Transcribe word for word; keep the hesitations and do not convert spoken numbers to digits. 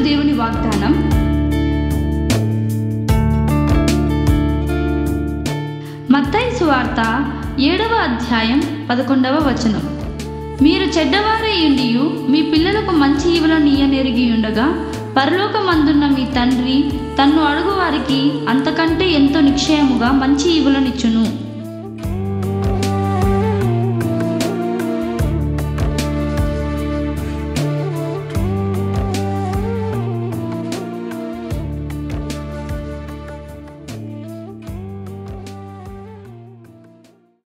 దేవుని వాగ్దానం. మత్తయి సువార్త ఏడవ అధ్యాయం పదకొండవ వచనం. మీరు చెడ్డవారయుండియు మీ పిల్లలకు మంచి ఈవులను ఇయ్యనెరిగి ఉండగా పరలోకమందున్న మీ తండ్రి తన్ను అడుగు వారికి అంతకంటే ఎంతో నిశ్చయముగా మంచి ఈవులనిచ్చును.